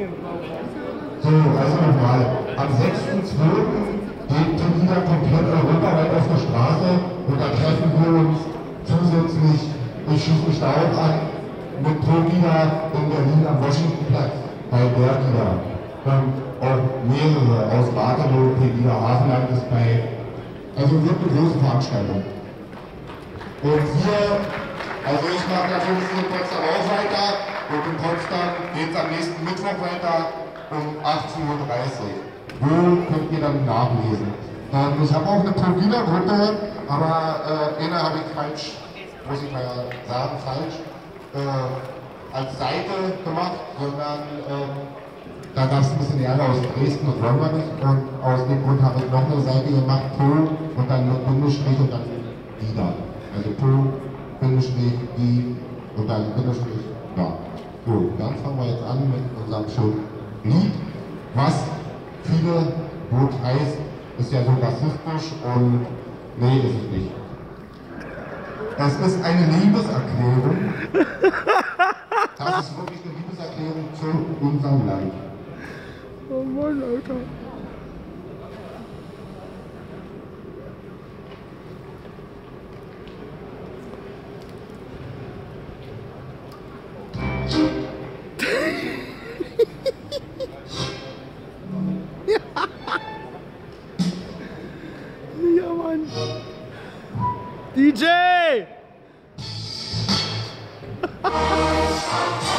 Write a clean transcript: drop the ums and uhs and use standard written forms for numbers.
So, also nochmal. Am 6.2. geht Pegida komplett europaweit auf der Straße und da treffen wir uns zusätzlich, ich schließe mich da auch an, mit Pegida in Berlin am Washingtonplatz bei Bergida. Auch mehrere aus Rathenow, Pegida Hafenland ist bei, also wird eine große Veranstaltung. Und wir, also ich mache natürlich in Potsdam auch weiter und in Potsdam geht es am nächsten Mittwoch weiter um 18.30 Uhr. Wo könnt ihr dann nachlesen? Ich habe auch eine Pegida-Gruppe, aber eine habe ich falsch, muss ich mal sagen, falsch, als Seite gemacht, sondern da gab es ein bisschen Ärger aus Dresden und wollen wir nicht. Und aus dem Grund habe ich noch eine Seite gemacht, und dann mit Bindestrich und dann wieder. Also Bindestrich, I und dann Bindestrich, ja. So, dann fangen wir jetzt an mit unserem schönen Lied, was viele gut heißt, ist ja so rassistisch und nee, ist es nicht. Es ist eine Liebeserklärung. Das ist wirklich eine Liebeserklärung zu unserem Land. Oh Mann, Alter. Ja, Mann. DJ!